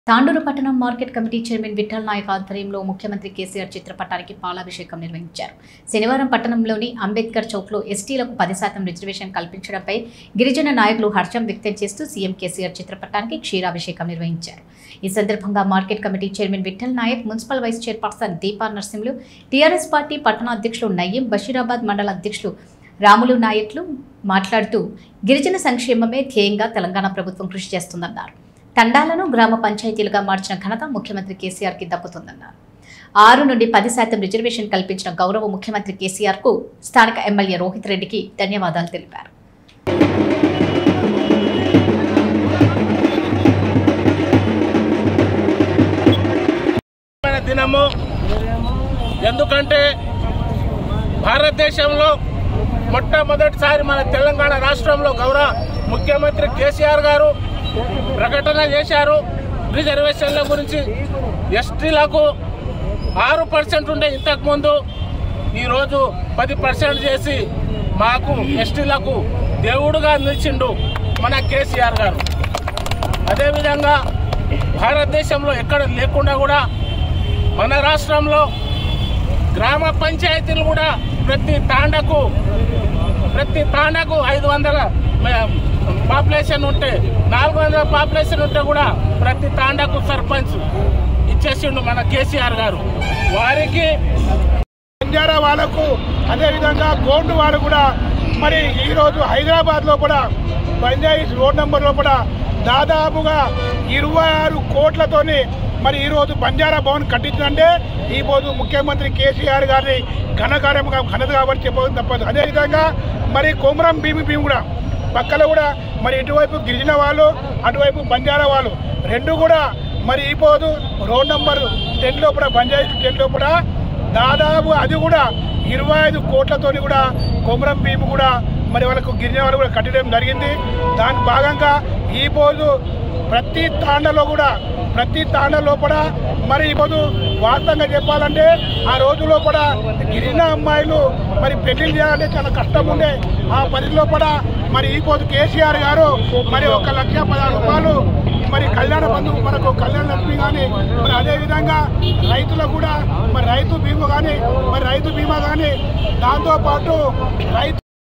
తాండూరు పట్టణం market committee chairman Vithal Naik ఆధ్వర్యంలో ముఖ్యమంత్రి కేసీఆర్ చిత్రపటానికి పాలాభిషేకం నిర్వహించారు. శనివారం పట్టణంలోని అంబేద్కర్ చౌక్లో ఎస్టీలకు 10% రిజర్వేషన్ కల్పించడంపై గిరిజన నాయకులు హర్షం వ్యక్తం చేస్తూ సీఎం కేసీఆర్ చిత్రపటానికి క్షీరాభిషేకం నిర్వహించారు. ఈ సందర్భంగా market committee chairman Vithal Naik, municipal vice chairperson Deepa Narasimhulu, TRS party పట్టణ అధ్యక్షులు నయీం, బషీరాబాద్ మండల అధ్యక్షులు రాములు నాయకులు మాట్లాడుతూ గిరిజన సంక్షేమమే ధ్యేయంగా తెలంగాణ ప్రభుత్వం కృషి చేస్తుందన్నారు. తండాలను గ్రామ పంచాయతీలుగా మార్చిన ఘనత ముఖ్యమంత్రి కేసీఆర్కి దక్కుతుందన్నారు. 6 నుండి 10% రిజర్వేషన్ కల్పించిన గౌరవ ముఖ్యమంత్రి కేసీఆర్కు స్థానిక ఎమ్మెల్యే రోహిత్ రెడ్డికి ధన్యవాదాలు తెలిపారు. ఎందుకంటే భారతదేశంలో మొట్టమొదటిసారి మన తెలంగాణ రాష్ట్రంలో గౌరవ ముఖ్యమంత్రి కేసీఆర్ గారు ప్రకటన చేశారు. రిజర్వేషన్ల గురించి ఎస్టీలకు 6% ఉండే ఇంతకుముందు ఈరోజు 10% చేసి మాకు ఎస్టీలకు దేవుడుగా నిలిచిండు మన కేసీఆర్ గారు. అదేవిధంగా భారతదేశంలో ఎక్కడ లేకుండా కూడా మన రాష్ట్రంలో గ్రామ పంచాయతీలు కూడా ప్రతి తాండకు 500 పాపులేషన్ ఉంటే 400 పాపులేషన్ ఉంటే కూడా ప్రతి తాండకు సర్పంచ్ ఇచ్చేసిండు మన కేసీఆర్ గారు. వారికి బంజారా వాళ్ళకు అదేవిధంగా గోండు వాళ్ళు కూడా మరి ఈరోజు హైదరాబాద్లో కూడా పంచాయతీ రోడ్ నెంబర్లో కూడా దాదాపుగా 26 కోట్లతోని మరి ఈరోజు బంజారా భవన్ కట్టించిందంటే ఈరోజు ముఖ్యమంత్రి కేసీఆర్ గారిని ఘనత కాబట్టి చెప్పడం తప్పదు. అదేవిధంగా మరి కొమరం భీమి కూడా పక్కన కూడా మరి ఇటువైపు గిరిజన వాళ్ళు, అటువైపు బంజారా వాళ్ళు రెండు కూడా మరి ఈరోజు రోడ్ నెంబర్ 10 లోపల పంచాయతీ 10 లోపల దాదాపు అది కూడా 25 కోట్లతోని కూడా కొమరం భీమి కూడా మరి వాళ్ళకు గిరిజన వాళ్ళు కూడా కట్టడం జరిగింది. దాని భాగంగా ఈరోజు ప్రతి తాండ లోపల మరి ఇప్పుడు వాస్తవంగా చెప్పాలంటే ఆ రోజు లోపల గిరిజన అమ్మాయిలు మరి పెళ్లి చేయాలంటే చాలా కష్టం ఉండే. ఆ పరిధి లోపల మరి ఈరోజు కేసీఆర్ గారు మరి 1,10,000 రూపాయలు మరి కళ్యాణ బంధువు మనకు కళ్యాణ లక్ష్మి కానీ మరి అదేవిధంగా రైతులకు కూడా మరి రైతు బీమా కానీ దాంతోపాటు రైతు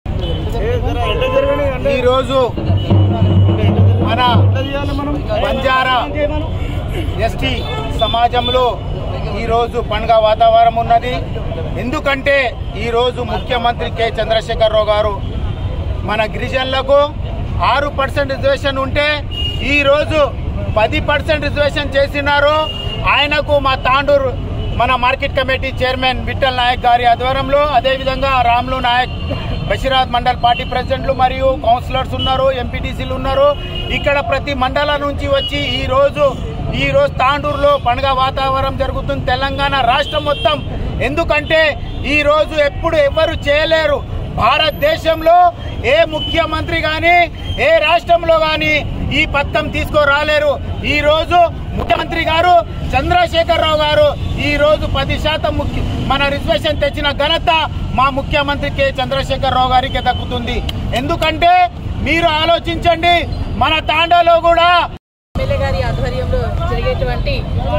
ఈరోజు మన బంజారా ఎస్టీ సమాజంలో ఈరోజు పండుగ వాతావరణం ఉన్నది. ఎందుకంటే ఈరోజు ముఖ్యమంత్రి కె చంద్రశేఖరరావు గారు మన గిరిజనులకు 6% రిజర్వేషన్ ఉంటే ఈరోజు 10% రిజర్వేషన్ చేసినారు. ఆయనకు మా తాండూరు మన market committee chairman Vithal Naik గారి ఆధ్వర్యంలో, అదేవిధంగా రాములు నాయక్, బషీరాబాద్ మండల్ పార్టీ ప్రెసిడెంట్లు మరియు కౌన్సిలర్స్ ఉన్నారు, ఎంపీటీసీలు ఉన్నారు. ఇక్కడ ప్రతి మండలం నుంచి వచ్చి ఈరోజు తాండూరులో పండుగ వాతావరణం జరుగుతుంది తెలంగాణ రాష్ట్రం మొత్తం. ఎందుకంటే ఈరోజు ఎప్పుడు ఎవరు చేయలేరు. భారతదేశంలో ఏ ముఖ్యమంత్రి కానీ ఏ రాష్ట్రంలో కానీ ఈ పథకం తీసుకురాలేరు. ఈరోజు ముఖ్యమంత్రి గారు చంద్రశేఖరరావు గారు ఈరోజు 10% మన రిజర్వేషన్ తెచ్చిన ఘనత మా ముఖ్యమంత్రి కె చంద్రశేఖరరావు గారికి దక్కుతుంది. ఎందుకంటే మీరు ఆలోచించండి, మన తాండాలో కూడా ఎమ్మెల్యే గారి ఆధ్వర్యంలో జరిగేటువంటి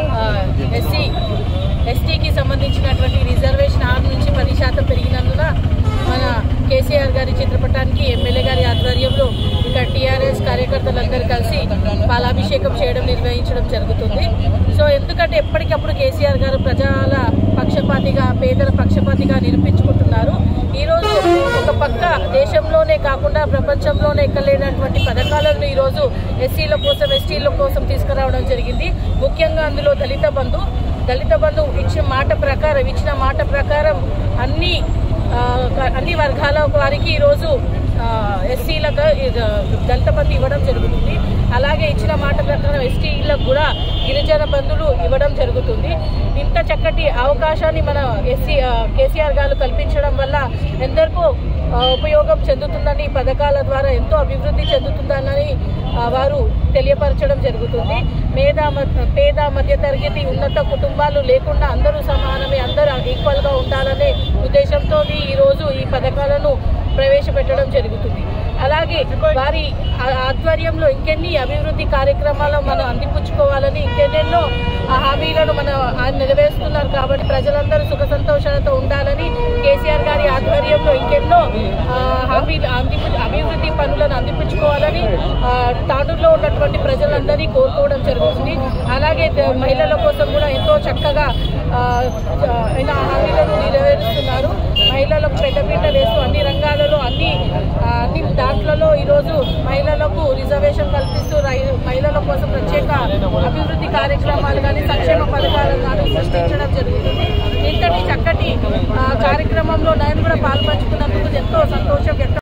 ఎస్టీకి సంబంధించినటువంటి రిజర్వేషన్ 6 నుంచి 10% పెరిగినందున మన కేసీఆర్ గారి చిత్రపటానికి ఎమ్మెల్యే గారి ఆధ్వర్యంలో ఇంకా టీఆర్ఎస్ కార్యకర్తలందరూ కలిసి పాలాభిషేకం నిర్వహించడం జరుగుతుంది. సో ఎందుకంటే ఎప్పటికప్పుడు కేసీఆర్ గారు ప్రజల పక్షపాతిగా, పేదల పక్షపాతిగా నిరూపించుకుంటున్నారు. ఈరోజు ఒక పక్క దేశంలోనే కాకుండా ప్రపంచంలోనే ఎక్కలేనటువంటి పథకాలను ఈరోజు ఎస్సీల కోసం, ఎస్టీల కోసం తీసుకురావడం జరిగింది. ముఖ్యంగా అందులో దళిత బంధు ఇచ్చిన మాట ప్రకారం అన్ని వర్గాల వారికి ఈరోజు ఎస్సీలకు దళిత బంధు ఇవ్వడం జరుగుతుంది. అలాగే ఇచ్చిన మాట ప్రకారం ఎస్టీలకు కూడా గిరిజన బంధువులు ఇవ్వడం జరుగుతుంది. ఇంత చక్కటి అవకాశాన్ని మన కేసీఆర్ గారు కల్పించడం వల్ల ఎందరికో ఉపయోగం చెందుతుందని, పథకాల ద్వారా ఎంతో అభివృద్ధి చెందుతుందని వారు తెలియపరచడం జరుగుతుంది. పేద మధ్యతరగతి ఉన్నత కుటుంబాలు లేకుండా అందరూ సమానమే, అందరూ ఈక్వల్గా ఉండాలనే ఉద్దేశంతో ఈరోజు ఈ పథకాలను ప్రవేశపెట్టడం జరుగుతుంది. అలాగే వారి ఆధ్వర్యంలో ఇంకెన్ని అభివృద్ధి కార్యక్రమాలు మనం అందిపుచ్చుకోవాలని ఇంకెన్నెన్నో హామీలను మనం నెరవేరుస్తున్నారు కాబట్టి ప్రజలందరూ సుఖ సంతోషాలతో ఉండాలని కేసీఆర్ గారి ఆధ్వర్యంలో ఇంకెన్నో హామీలు అభివృద్ధి పనులను అందిపుచ్చుకోవాలని తాండూరులో ఉన్నటువంటి ప్రజలందరినీ కోరుకోవడం జరుగుతుంది. అలాగే మహిళల కోసం కూడా ఎంతో చక్కగా హామీలను నెరవేరుస్తున్నారు. మహిళలకు పెద్దపీట వేస్తూ అన్ని రంగాలలో అన్ని దాంట్లలో ఈరోజు మహిళలకు రిజర్వేషన్ కల్పిస్తూ మహిళల కోసం ప్రత్యేక అభివృద్ధి కార్యక్రమాలు కానీ సంక్షేమ పథకాలు కానీ సృష్టించడం జరుగుతుంది. ఇంతటి చక్కటి కార్యక్రమంలో నేను కూడా పాల్పంచుకున్నందుకు ఎంతో సంతోషం వ్యక్తం